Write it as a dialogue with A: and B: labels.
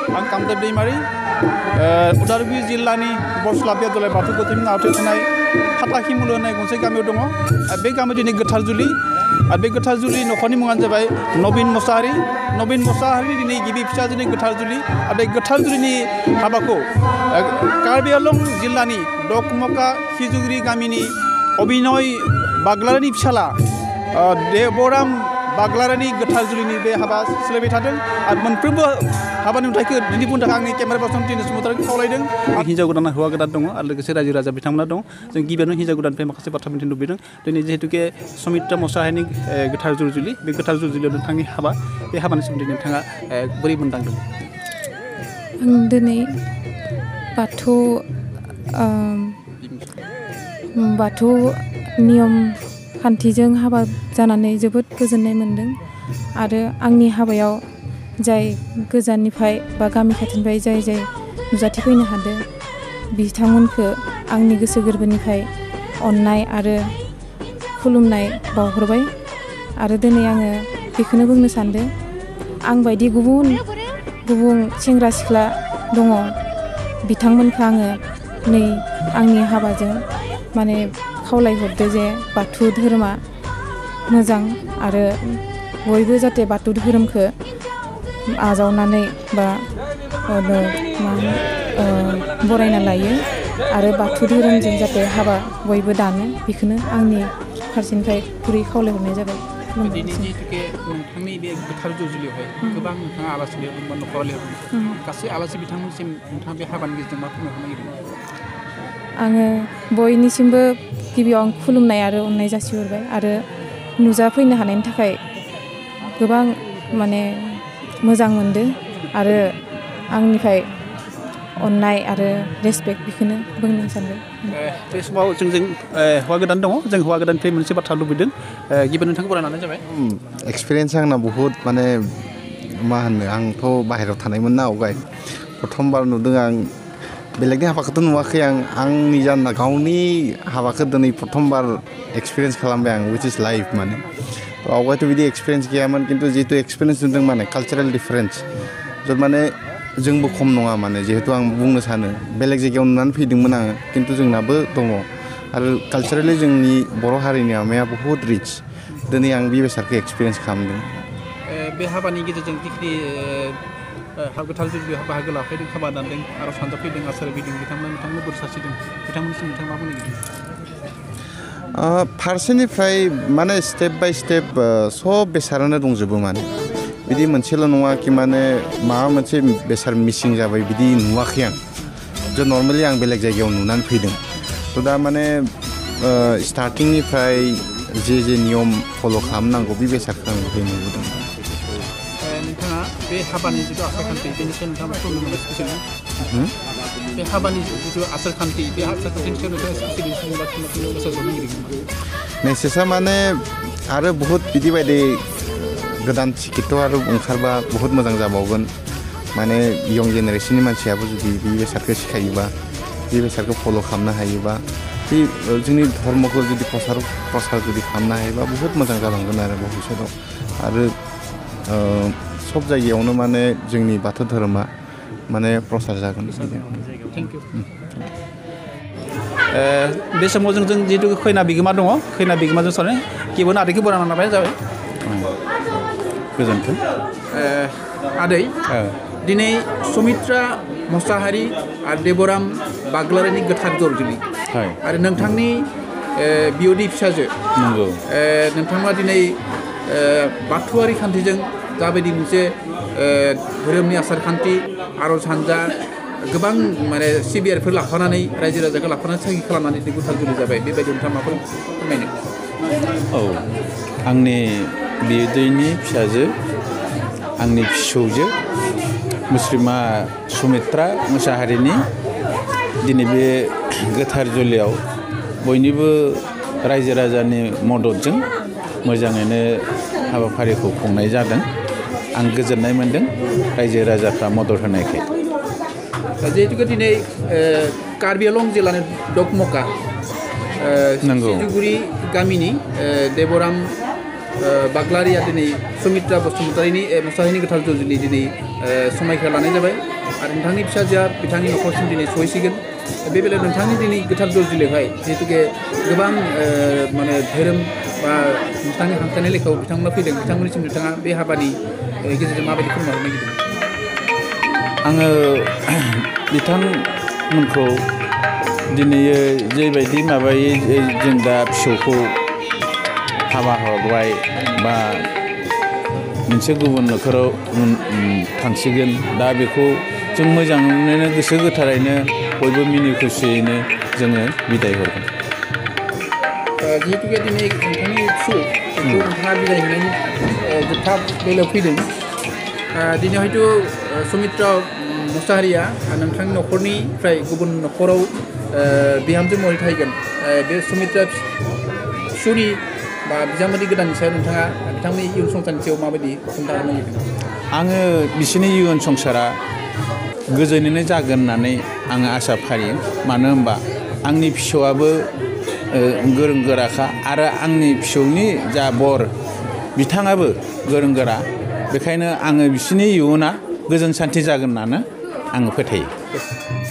A: आं कामदेब दैमारि उदालगुरि जिल्लानि बरसल दलाय बाथौ गोथैनि आवथायाव थानाय फाथाखिमुल होननाय गंसे गामियाव दङ बे गामियाव दिनै गोथार जुलि आरो बे गोथार जुलि नखरनि मुङानो जाबाय नबिन मोसाहारि दिनै गिबि फिसाजोनि गोथार जुलि आरो बे गोथार जुलिनि हाबाखौ कार्बि आंलं जिल्लानि दकमका खिजुगिरि गामिनि अबिनय बाग्लारिनि फिसाला देबराम बाग्लारिनि गोथार जुलिनि बे हाबा सोलिबाय थादों आरो मोनफ्रोमबो हाबानि नुथायखौ दिन्थिफुंनो थाखाय आंनि केमेरा पार्सन दिनै सुमुथारखौ खावलायदों हिन्जाव गोदान हौवा गोदान दङ आरो लोगोसे रायजो राजा बिथांमोना दं जों गिबियावनो हिन्जाव गोदाननिफ्राय माखासे बाथ्रा मिथिनो लुबैदों दिनै जिहेतुके सुमित्रा मोसाहारिनि गोथार जुलि बे गोथार जुलियाव नोंथांनि हाबा बे हाबानि सोमोन्दै नोंथाङा बोरै मोनदांदों
B: आं दिनै बाथौ नियम खान्थिजों हाबा जानानै जोबोद गोजोननाय मोन्दों आरो आंनि हाबायाव जाय गोजाननिफ्राय बा गामि खाथिनिफ्राय जाय नुजाथिफैनो हादों बिथांमोनखौ आंनि गोसो गोरबोनिफ्राय अननाय आरो खुलुमनाय बावहरबाय आरो दिनै आङो बेखौनो बुंनो सानदों आं बायदि गुबुन सेंग्रा सिख्ला दङ बिथांमोनखौ आङो नै आंनि हाबाजों माने खावलायहरदो जे बाथौ धोरोमा मोजां आरो बयबो जाहाथे बाथौ धोरोमखौ आजावनानै बा बरायना लायो आरो बाथौ धोरोमजों जाहाथे हाबा बयबो दानो बेखौनो आंनि फारसेनिफ्राय गुरै खावलायहरनाय जाबाय
A: नोंथांनि बे गोथार जुलियावहाय गोबां नोंथाङा आलासि लिरदों न'खराव लिरदों गासै आलासि बिथांमोनसिम नोंथाङा बे हाबानि गेजेरजों मा फोरमायनो नागिरदों
B: आङो बयनिसिमबो गिबियाव आं खुलुमनाय आरो अननाय जासिहरबाय आरो नुजाफैनो हानायनि थाखाय गोबां माने मोजां मोनदों आरो आंनिफ्राय अननाय आरो रेसपेक्ट बेखौनो बुंनो सानदों
A: बे समाव जोंजों हौवा गोदान दङ जों हौवा गोदाननिफ्राय मोनसे बाथ्रा लुबैदों गिबियाव नोंथांखौ बरायनानै जाबाय
C: एक्सपिरियेन्स आंना बहुद माने मा होनो आंथ' बाहेरायाव थानायमोन ना आवगाय प्रथमबार नुदों आं बेलेगनि हाबाखौथ' नुवाखै आंनि जाना गावनि हाबाखौ दिनै प्रथमबार एक्सपिरियेन्स खालामबाय आं विच इज लाइफ माने आवगायथ' बिदि एक्सपिरियेन्स गैयामोन खिन्थु जिहेतु एक्सपिरियेन्स नुदों माने कालचारेल डिफारेन्स जब माने जोंबो खम नङा माने जिहेतु आं बुंनो सानो बेलेग जायगायाव नुनानै फैदोंमोन आङो खिन्थु जोंनाबो दङ आरो कालचारेलि जोंनि बर' हारिनि माबाया बहुद रिच दिनै आं बे बेसादखौ एक्सपिरियेन्स खालामदों
A: बे हाबानि गेजेरजों जिखिनि गोथार जुलियाव बाहागो लाफैदों हाबा दानदों आरो सानजा फैदों आसार फैदों बिथांमोननो बोर सारसिदों बिथांमोननिसिम नोंथाङा मा बुंनो नागिरदों
C: फारसेनिफ्राय माने स्टेप बाय स्टेप सब बेसादानो दंजोबो माने बिदि मोनसेल' नङा कि माने माबा मोनसे बेसाद मिसिं जाबाय बिदि नुवाखै आं जे नर्मेलि आं बेलेग जायगायाव नुनानै फैदों थ' दा माने स्टार्टिंनिफ्राय जे नियम फल' खालामनांगौ बे बेसादखौ आं बेहाय नुबोदों
A: नोंथाङा बे हाबानि जिथु आसारखान्थि बेनि सायाव नोंथाङा फोरमायनो मोनो स्पेसियेलि बे हाबानि जिथु आसारखान्थि बे आसारखान्थिनि सायाव नोंथाङा स्पेसियेलि गोसो जनो नागिरदों
C: मेसेजआ माने आरो बहुद बिदि बायदि गोदान सिकिट आरो ओंखारबा बहुत मोजां जाबावगोन माने यं जेनेरेसननि मानसियाबो जुदि बे बेसादखौ सिखायोबा बे बेसादखौ फल' खालामनो हायोबा बे जोंनि धर्मखौ जुदि प्रसार जुदि खालामनो हायोबा बहुत मोजां जालांगोन आरो भबिष्यतआव आरो सब जायगायावनो माने जोंनि बाथौ धोरोमा माने प्रसार जागोन
A: थेंक इउ बे समाव जों जिहेतु खैना बिगोमा दङ खैना बिगोमाजों सानो गिबियावनो आदैखौ बरायना लानाय जाबाय
C: गोजोन्थों
A: आदै दिनै सुमित्रा मोसाहारि आरो देबराम बाग्लारिनि गोथार जुलि आरो नोंथांनि बिअदि फिसाजो नोंथाङा दिनै बाथौआरि खान्थिजों जाबायदि मोनसे धोरोमनि आसार खान्थि आर'ज हान्जा गोबां माने सिबियारिफोर लाफानानै रायजो राजाखौ लाफानानै साखि खालामनानै गोथार जुलि जाबाय बेबायदि नोंथाङा माफोर फोरमायनो
D: आंनि बिदैनि फिसाजो आंनि फिसौजो मुस्लिमा सुमित्रा मोसाहारिनि दिनै बे गोथार जुलियाव बयनिबो रायजो राजानि मददजों मोजाङैनो हाबाफारिखौ खुंनाय जादों आं गोजोननाय मोन्दों रायजो राजाफ्रा मदद होनायखाय
A: जिहेतु दिनै कार्बि आंलं जिल्लानि दकमका खिजुगुरि गामिनि देबराम बाग्लारिया दिनै सुमित्रा मुसाहारिनि गोथार जुलि दिनै समायखौ लानाय जाबाय आरो नोंथांनि फिसाजोआ बिथांनि न'खरसिम दिनै सहैसिगोन बे बेलायाव नोंथांनि दिनै गोथार जुलियावहाय जिहेतुके गोबां माने धोरोम बा नोंथांनि हांख्रायनाय लेखायाव बिथांमोना फैदों बिथांमोननिसिम नोंथाङा बे हाबानि गेजेरजों माबायदि फोरमायहरनो नागिरदों
D: आङो बिथांमोनखौ दिनै जेबायदि माबायै जों दा फिसौखौ हाबा हरबाय बा मोनसे गुबुन न'खराव थांसिगोन दा बेखौ जों मोजाङैनो गोसो गोथारैनो बयबो मिनि खुसियैनो जोङो बिदाय हरगोन
A: जिहेतुके दिनै नोंथांनि फिसौ नोंथाङा बिदाय होनायनि जोबथा बेलायाव फैदों दिनै हयथ' सुमित्रा मुसाहारिया नोंथांनि न'खरनिफ्राय गुबुन न'खराव बिहामजो महरै थाहैगोन बे सुमित्रा फिसौनि बा बिजामादै गोदाननि सायाव नोंथाङा बिथांनि इयुन संसारनि सायाव माबायदि खोन्थाहरनो नागिरदों
D: आङो बिसोरनि इयुन संसारा गोजोनैनो जागोन होननानै आङो आसा फारियो मानो होनबा आंनि फिसौआबो गोरों गोराखा आरो आंनि फिसौनि जा बर बिथाङाबो गोरों गोरा बेखायनो आङो बिसोरनि इयुना गोजोन सान्थि जागोन होननानै आङो फोथायो